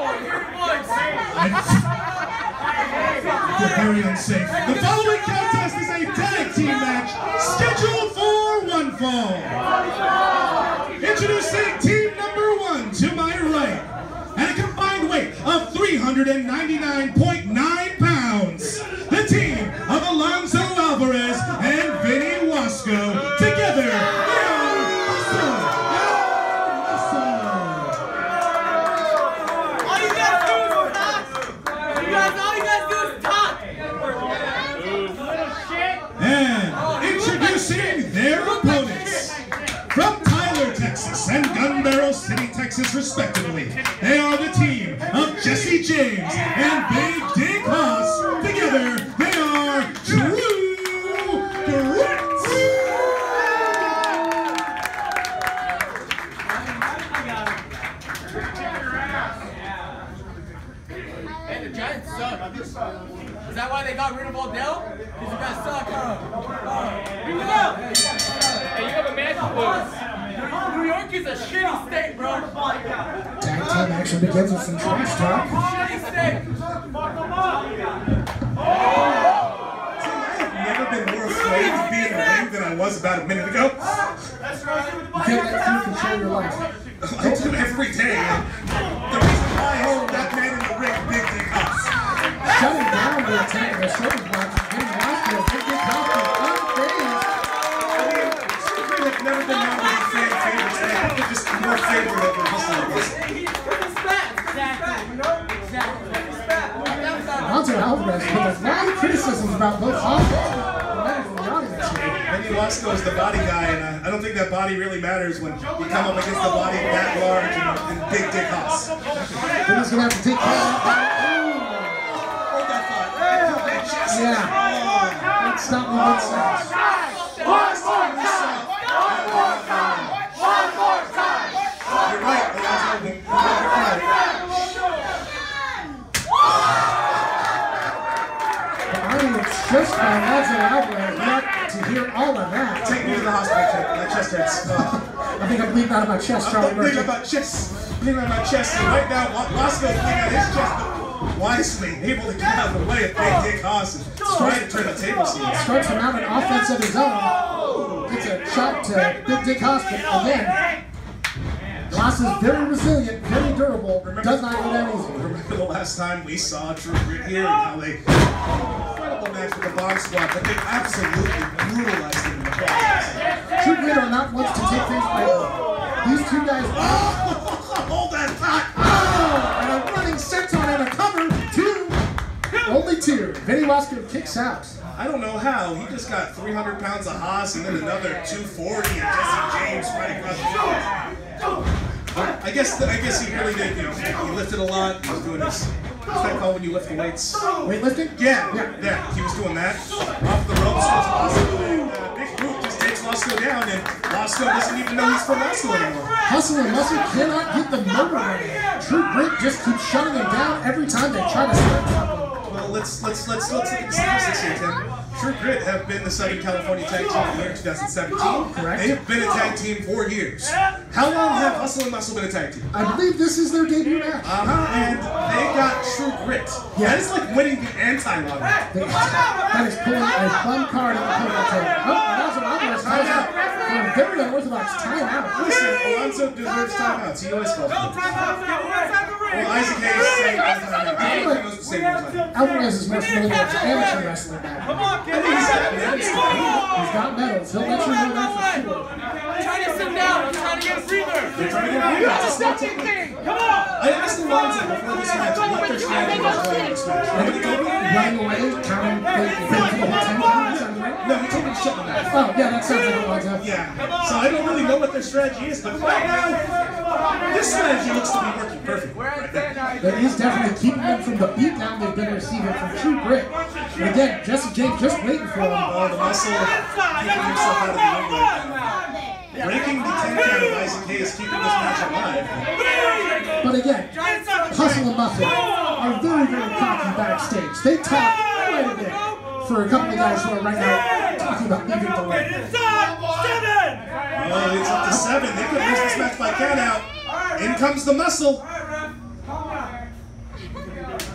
They're very unsafe. The following contest is a tag team match scheduled for one fall. Introducing team number 1 to my right, at a combined weight of 399.9 pounds, the team of Alonso Alvarez and Vinny Wasco. Together, they are Hustle and Muscle. All you guys do is talk. All you guys do is talk. And introducing their opponents, from Tyler, Texas and Gun Barrel City, Texas, respectively, they are the team of Jesse James and Big Dick Haas. Together, they are True Grit. Hey, the Giants suck. Is that why they got rid of Odell? Because you guys suck, huh? Hey, you have a match to lose. New York is a shitty state, bro. Tag team action begins with some trash talk. Shitty state. I've never been more afraid to be in the ring than I was about a minute ago. You can't let you control your life. I do every day. The reason why is that man in the ring, Big Dick Haas. Shutting down the attack of the shoulder block, getting lost to a big dick Haas unfazed. They've never been known to be fan favorites. They're just more favorite over Hustle and Muscle. Alonso Alvarez with a lot of criticisms about both Haas and members of the audience here. Vinny Wasco is the body guy, and I don't think that body really matters when you come up against the body that large and Big Dick Haas. Vinny's going to have to take care of that. Hold that thought. Yeah. That's not what it says. You're right, Alonso. Just by Alonso Alvarez, not to hear all of that. Take me to the hospital, check. My chest hurts. I think I'm bleeding out of my chest, Charlie. I'm bleeding out of my chest. Bleeding out of my chest. And right now, Wasco's bleeding out of his chest. Wisely able to get out of the way of Big Dick Haas and trying to turn the tables here. Starts to mount an offense of his own. Gets a shot to Big Dick Haas, but again, Haas is very resilient, very durable, does not go that easy. Remember the last time we saw True Grit here and how they incredible match with the Bomb Squad, but they absolutely brutalized them in the process. True Grit are not ones to take things lightly. These two guys. Hold that thought! And a running senton and a cover. 2. Only 2. Vinny Wasco kicks out. I don't know how. He just got 300 pounds of Haas and then another 240 and Jesse James right across the field. I guess he really did. You know, he lifted a lot. He was doing this. What's that called when you lift the weights? Weightlifting? Yeah. He was doing that. Off the ropes was Wasco, and Big Boot just takes Wasco down, and Wasco doesn't even know he's from Wasco anymore. Hustle and Muscle cannot get the motor running. True Grit just keeps shutting him down every time they try to start something. Well, let's look at the statistics here, Tim. True Grit have been the Southern California Tag Team of the year 2017. Correct. They have been a tag team for years. How long have Hustle and Muscle been a tag team? I believe this is their debut match. And they got True Grit. Yeah. That is like winning the anti-lottery. That is pulling a fun card on the opponent table. Oh, Alonso Alvarez ties up for a very unorthodox timeout. Listen, Alonso deserves timeouts. He always calls for them. Well, Isaac Hayes saying Alvarez is more familiar with amateur wrestling now. He's got medals. He'll let you know that for sure. I'm trying to sit down. I'm trying to get a breather. They're trying to get a breather. It's not technique. Come on! I asked Alonso before this match what their strategy was going this match. And he told me running away, counting the 10 times on the ring. no, he told me to shut them down. Oh, yeah, that sounds like Alonso. Yeah. So I don't really know what their strategy is, but right now, this strategy looks to be working perfectly. Right there. That is definitely keeping them from the beatdown they've been receiving from True Grit. And again, Jesse James just waiting for him. Oh, the muscle keeping himself out of the ring right now. Breaking the 10 count of Isaac Hayes, keeping this match alive. But again, Hustle and Muscle are very, very cocky backstage. They talk quite a bit for a couple of guys who are right now talking about leaving the ring. Oh, it's up to 7. They could lose this match by count out. In comes the Muscle.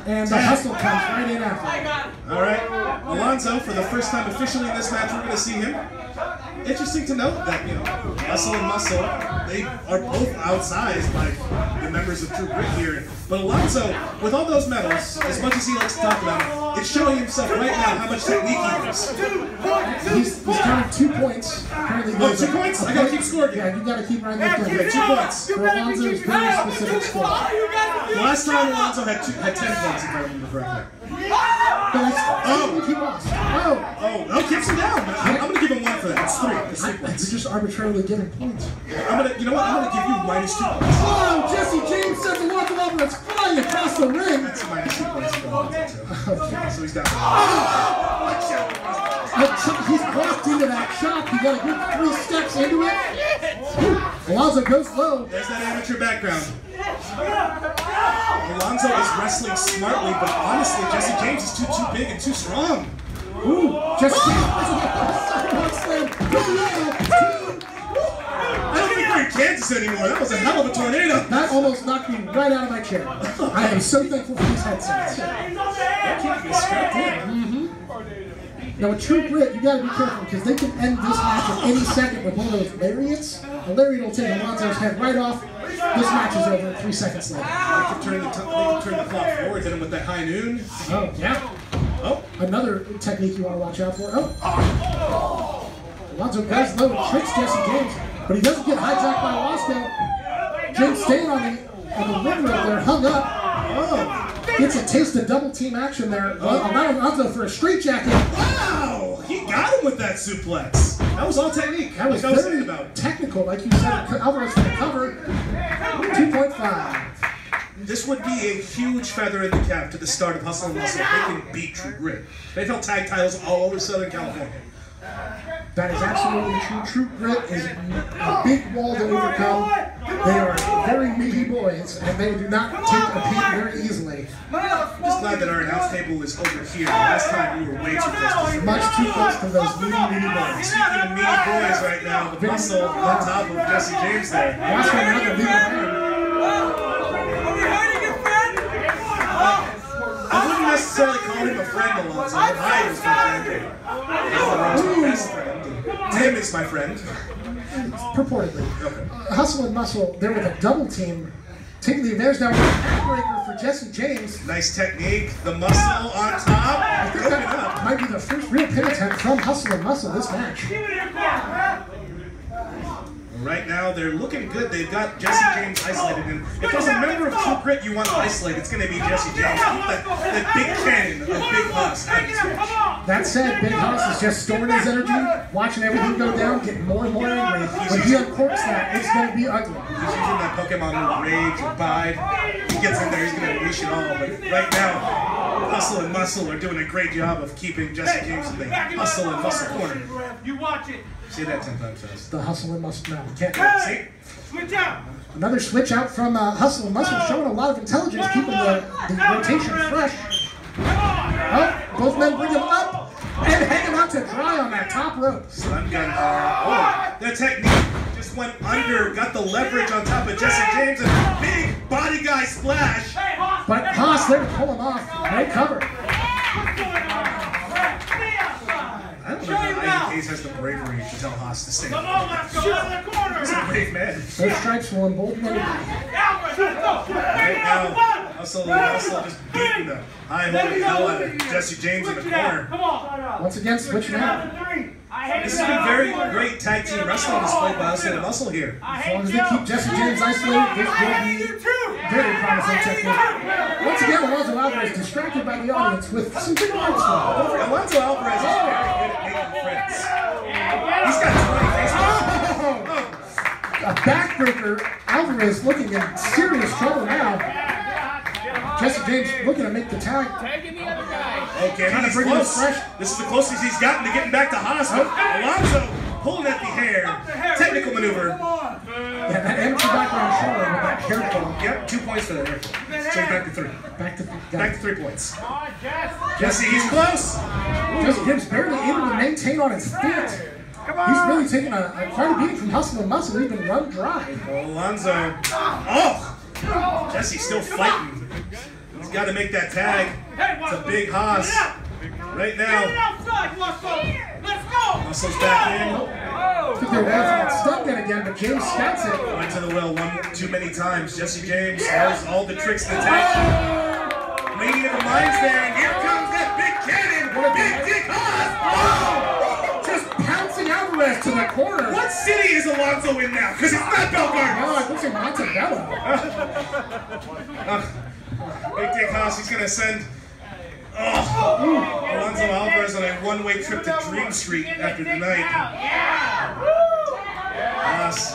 And the hustle comes right in after. All right, Alonzo, for the first time officially in this match, we're going to see him. Interesting to note that, you know, Hustle and Muscle, they are both outsized by the members of True Grit here. But Alonzo, with all those medals, as much as he likes to talk about it, it's showing himself right now how much technique he has. He's counting 2 points. Apparently, oh, 2 points? I gotta keep scoring. Yeah, you gotta keep running that down. 2 points. For Alonzo's very specific score. Last time Alonzo had 10 points, if I remember correctly. He lost. Oh, keeps him down. I'm gonna give him 1 for that. It's 3. It's 3 points. You're just arbitrarily giving points. You know what? I'm gonna give you -2 points. Oh, Jesse James sends a walk over. It's flying across the ring. That's -2 points for Alonzo, too. So he's down. He's walked into that chop. He got a good 3 steps into it. Alonzo goes low. There's that amateur background. Alonzo is wrestling smartly, but honestly, Jesse James is too big and too strong. Ooh, Jesse James. I don't think we're in Kansas anymore. That was a hell of a tornado. That almost knocked me right out of my chair. I am so thankful for these headsets. That can't be strapped in. Now with True Grit, you gotta be careful because they can end this match at any second with one of those lariats. A lariat will take Alonzo's head right off. This match is over 3 seconds later. They could turn the clock forward, hit him with that high noon. Oh, yeah. Oh. Another technique you want to watch out for. Oh. Alonzo goes low and tricks Jesse James, but he doesn't get hijacked by Wasco. James staying on the ring rope there, hung up. Oh. Gets a taste of double team action there. Allowing Alonzo for a straight jacket. Wow! He got him with that suplex. That was all technique. That was very technical, like you said. Alvarez for the cover. 2.5. This would be a huge feather in the cap to the start of Hustle and Muscle. They can beat True Grit. They've held tag titles all over Southern California. That is absolutely true. True Grit is a big wall to overcome. They are very meaty boys, and they do not take a beat very easily. I'm just glad that our announce table is over here. Last time we were way too close. Much too close to those meaty boys. Speaking of meaty boys right now, the Muscle on top of Jesse James there. Watch him now, the leader. I wouldn't necessarily call him a friend, Alonzo, but I was my friend. Alonzo's best friend. Tim is my friend. Purportedly. Okay. Hustle and Muscle, they're with a double team. Taking the advantage now with a backbreaker for Jesse James. Nice technique. The Muscle on top. I think that might be the first real pin attempt from Hustle and Muscle this match. Right now, they're looking good. They've got Jesse James isolated. And if there's a member of True Grit you want to isolate, it's going to be Jesse James. That big cannon of Big Huss. That said, Big Huss is just storing his energy, watching everything go down, getting more and more angry. When he uncorks that, it's going to be ugly. He's using that Pokemon move, Rage or Bide. He gets in there, he's going to unleash it all. But right now, Hustle and Muscle are doing a great job of keeping Jesse James in the Hustle and Muscle corner. You watch it. Say that 10 times fast. The Hustle and Muscle. No, can't. See? Switch out. Another switch out from Hustle and Muscle, showing a lot of intelligence, keeping the rotation fresh. Oh, both men bring him up and hang him out to dry on that top rope. Sun gun. Oh, their technique just went under, got the leverage on top of Jesse James, and a big body guy splash. But Haas there to pull him off. Great cover. I don't know how Case has the bravery to tell Haas to stay. Come on, let's go out of the corner. He's a brave man. Those stripes will embolden him. Right now, Hustle just beating the high-holding hell out of Jesse James in the corner. Once again, switching out. This has been very great tag team wrestling displayed by Hustle and Muscle here. As long as they keep Jesse James isolated, this will be very promising technique. Once again, Alonzo Alvarez distracted by the audience with some big arms. Alonzo Alvarez is very good at making friends. He's got 20 faces. A backbreaker. Alvarez looking in serious trouble now. Jesse James looking to make the tag. Tagging the other guy. Okay, he's close. This is the closest he's gotten to getting back to Haas. Alonzo pulling at the hair. Technical maneuver. Yeah, that amateur background showing with that hair pull. Yep, 2 points for that hair pull. Change back to 3. Back to 3 points. Jesse, he's close. Jesse James barely able to maintain on his feet. He's really taking quite a beating from Hustle and Muscle. He's been run dry. Alonzo. Oh! Jesse's still fighting. He's got to make that tag. It's a big Haas. Right now. Muscle's back in. I think they're waiting for stuck in again, but James scouts it. Went to the well one too many times. Jesse James knows all the tricks in the tag. Lady of the Mines there, and here comes that big cannon. Big Dick Haas. Just pouncing Alvarez to the corner. What city is Alonso in now? Because it's not Belgard. No, I think it's Montebello. Big Dick Haas, he's going to send Alonso Alvarez on a one-way trip to Dream Street after tonight. Haas.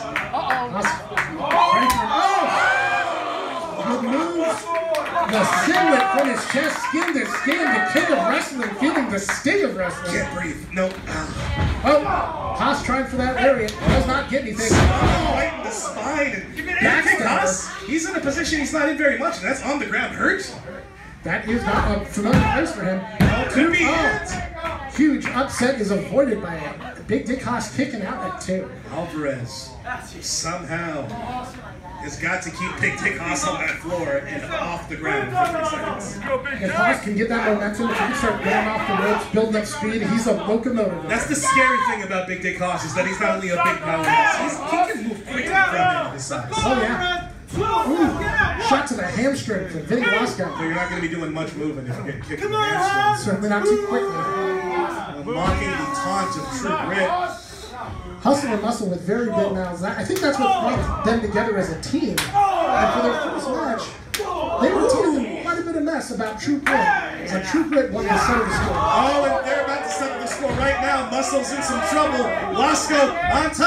Good move. The singlet from his chest, skin to skin, the king of wrestling, feeling the sting of wrestling. Can't breathe. Nope. Oh, Haas trying for that area. Does not get anything. Right in the spine. And Big Dick Haas, he's in a position he's not in very much, and that's on the ground. Hurt. That is not a familiar place for him. Could be it. Huge upset is avoided by Big Dick Haas kicking out at 2. Alvarez somehow has got to keep Big Dick Haas on that floor and off the ground for 3 seconds. If Haas can get that momentum, if he can start going off the ropes, building up speed, he's a locomotive. That's the scary thing about Big Dick Haas is that he's not only a big powerhouse, he can move quickly from his size. Oh, yeah. Ooh, shot to the hamstring from Vinny Wasco. So you're not going to be doing much moving if you get kicked in the hamstring. Certainly not too quickly. Mocking the taunt of True Grit. Hustle and muscle with very big mouths. I think that's what brought them together as a team. And for their first match, they were teasing quite a bit of mess about True Grit. And True Grit won the score. Oh, and they're about to settle the score right now. Muscle's in some trouble. Wasco on top.